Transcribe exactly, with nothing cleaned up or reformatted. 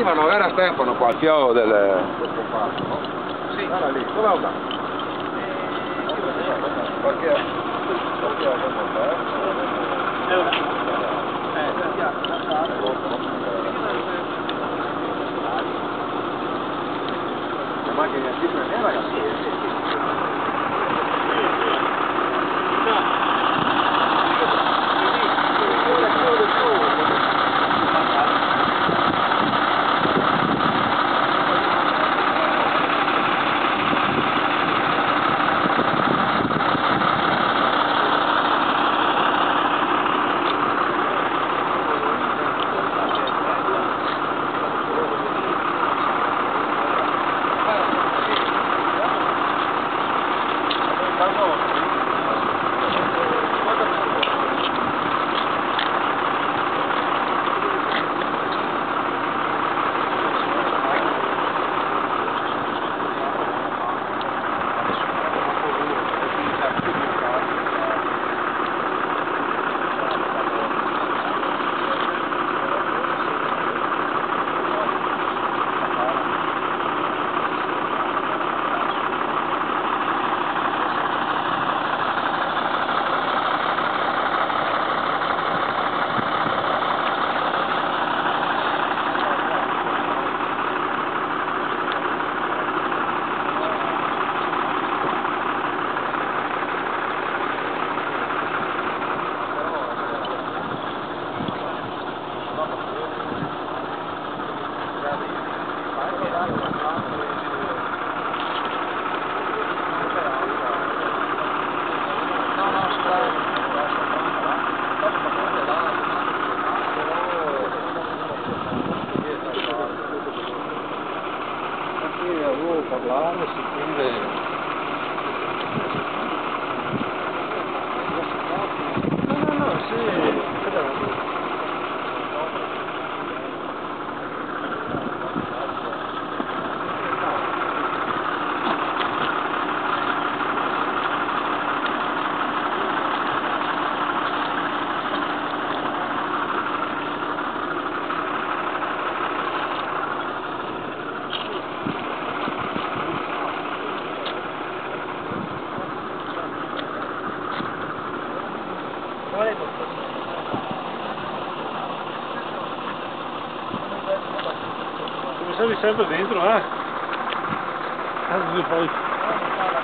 arrivano, era Stefano qua, il fio del... del comparto, no? Sì. Guarda lì, dove è andato? Qualche... qualche le macchine a cifre ne ragazzi? Devo parlare, si chiude. No, no, no, sì. Come stavi sempre dentro, eh? Ah, poi...